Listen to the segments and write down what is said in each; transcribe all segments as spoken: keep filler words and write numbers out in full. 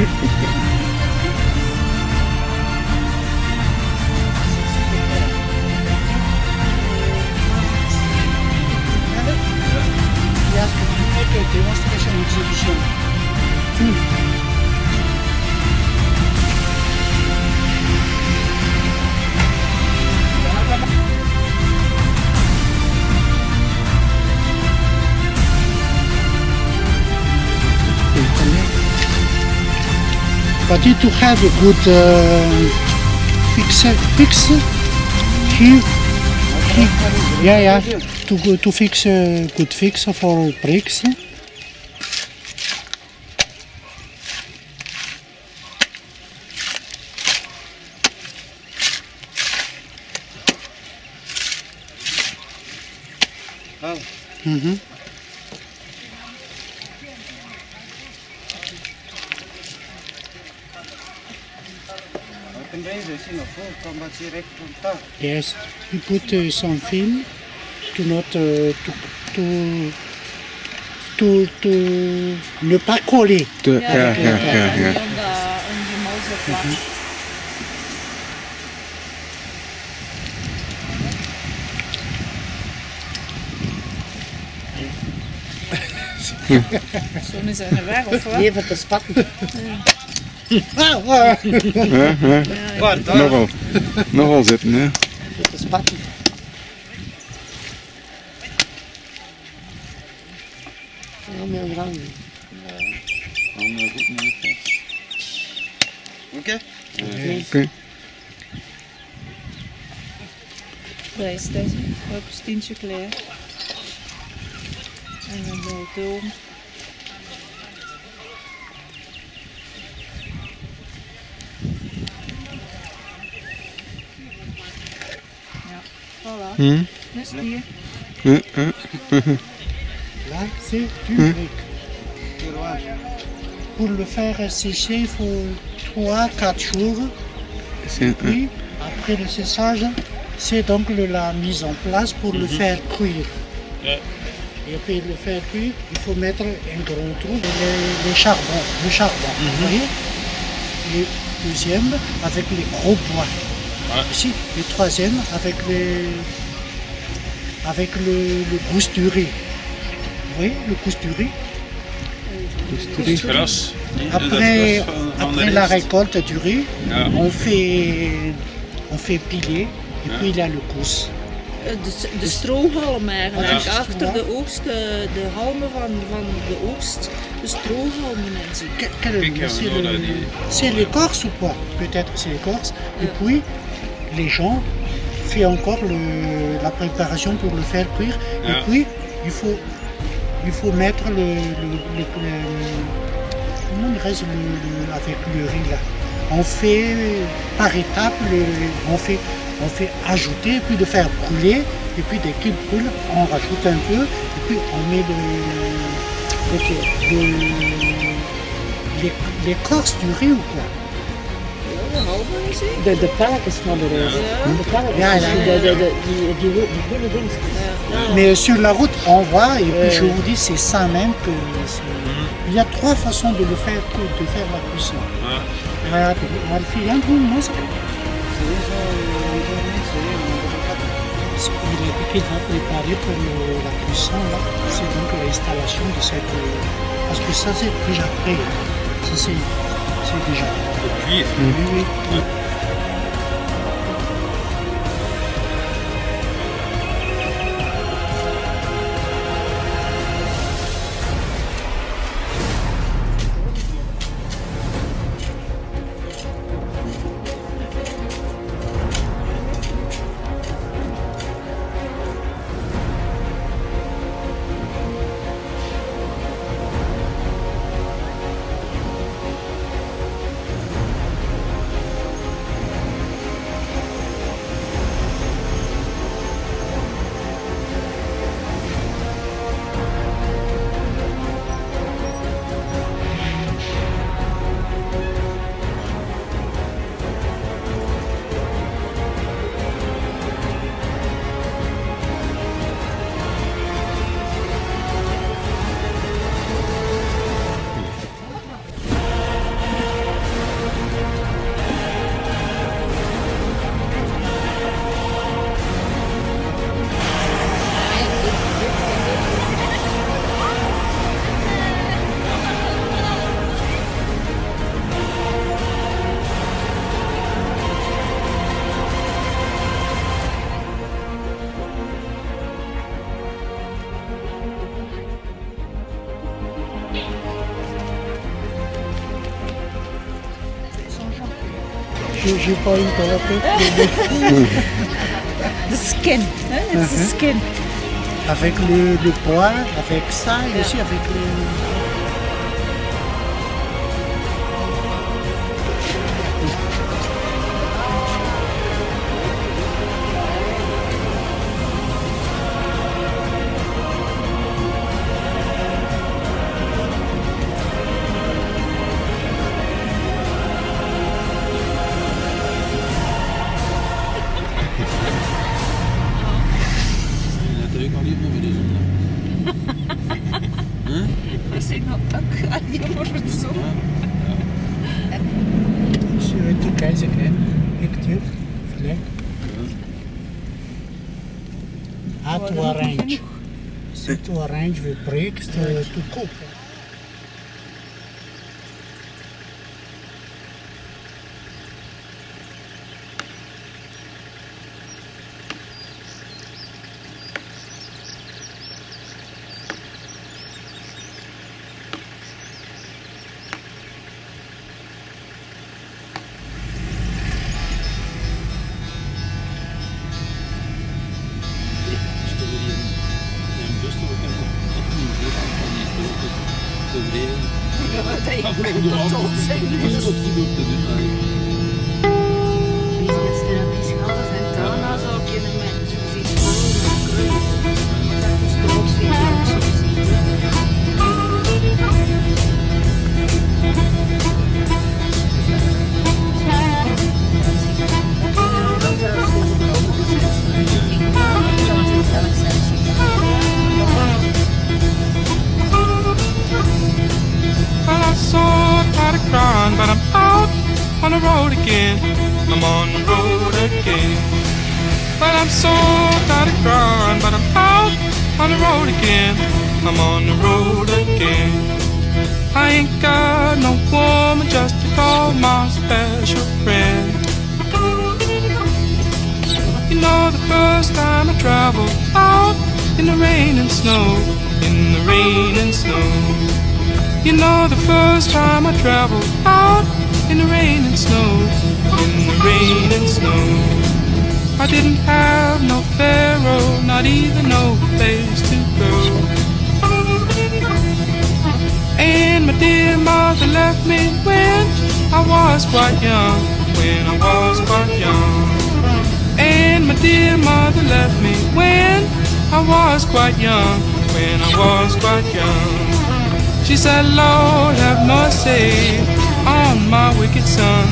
Demonstration exhibition. Hmm. But you to have a good uh, fix, fix here, here, yeah, yeah, to go to fix a good fix for bricks. Oh. Mm-hmm. Yes, you put uh, some film to not uh, to to to to ne pas coller. Ja, ja, ja, ja, ja. Om die mal zo plat. Zo is een weg of wat? Even te spatten. Ja, ja. Nogal, nogal zitten, hè. Even te spatten. Ja, meer lang. Oké. Oké. Daar is deze. Ook een stientje klaar. En dan de toon. Ja, voilà. Hmm. Dat is hier. Ja, ja. Là, c'est du brick. Pour le faire sécher, il faut trois à quatre jours. C'est- Puis, après le séchage, c'est donc le- la mise en place pour le faire cuire. Et puis le faire cuire, il faut mettre un grand trou, les, les charbons, le charbon, vous voyez. Et deuxième, avec les gros bois. Ici, et troisième, avec les, avec le, le gousse du riz. Vous voyez, le gousse du riz. Gras. Après, après la récolte du riz, Ja. on fait, on fait piler, et puis il y a le gousse. De, de strohalm eigenlijk. Ja. Achter de oogst, de, de halmen van, van de oogst, de strohalmen en zo. Que- quel- Kijk, ja, c'est we le- doen dat niet. c'est l'écorce ou quoi? Peut-être c'est l'écorce. Et puis, les gens font encore le- la préparation pour le faire cuire. Ja. Et puis, il faut, il faut mettre le, le- le- le- comment dirais-je, le- le- avec le riz là. On fait par étapes, le- on fait, on fait ajouter, puis de faire brûler, et puis dès qu'il brûle, on rajoute un peu, et puis on met le, le- le- l'é- l'écorce du riz ou quoi? Ja, de halmen is het. De, de pelletjes van de rijst. Ja. De pelletjes, Ja, ja. de, de, de, die, die, die, die groene dingen. Ja. Mais sur la route, on voit, et puis Euh. je vous dis, c'est ça même que... c'est- Il y a trois façons de le faire, de faire la cuisson. Ja. Ah, Alfie, hein, vous, moi, c'est- Il a dit qu'il va préparer pour le- la cuisson, là. C'est donc l'installation de cette... Parce que ça, c'est déjà prêt. Ça, c'est c'est déjà... Cuir. Oui, oui, oui. j'ai pas eu dans la tête. De skin, hè? Het is de skin. Avec le, le pois, avec ça et aussi avec le... Dat zijn nog ook alleen maar het zo. Je te kijken, hè? Picture, flag. Ah, tu arrange. Si tu arrange with breaks, tu, tu cook. Daarna zou ik in een mens zien. Dat is strootvinger, zo Well, I'm so tired of crying, but I'm out on the road again. I'm on the road again. Well, I'm so tired of crying, but I'm out on the road again. I'm on the road again. I ain't got no woman just to call my special friend. You know, the first time I traveled out in the rain and snow, in the rain and snow. You know, the first time I traveled out in the rain and snow, in the rain and snow. I didn't have no pharaoh, not even no place to go. And my dear mother left me when I was quite young, when I was quite young. And my dear mother left me when I was quite young, when I was quite young. She said, Lord, have mercy on my wicked son.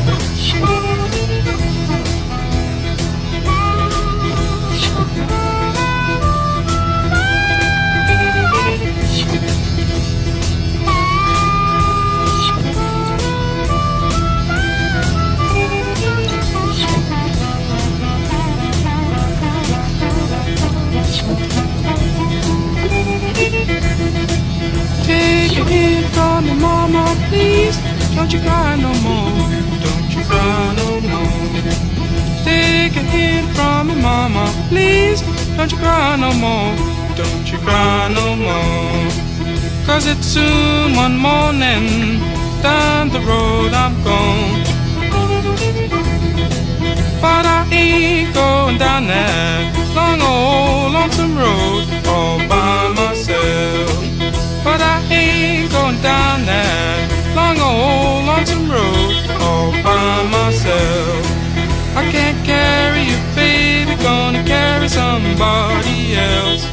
Take a hint from me, mama, please. Don't you cry no more. Don't you cry no more. Take a hint from me, mama, please. Don't you cry no more. Don't you cry no more. Cause it's soon one morning. Down the road I'm gone. But I ain't going down that long old lonesome road all by myself. But I ain't going down that long old lonesome road all by myself. I can't carry you, baby, gonna carry somebody else.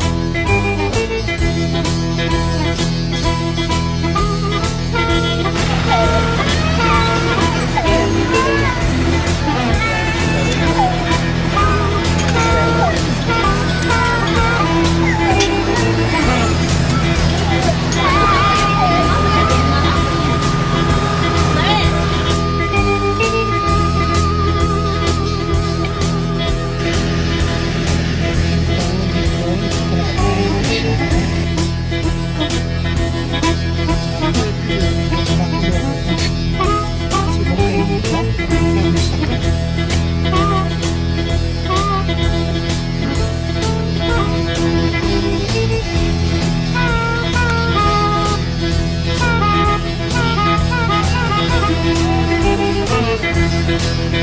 Thank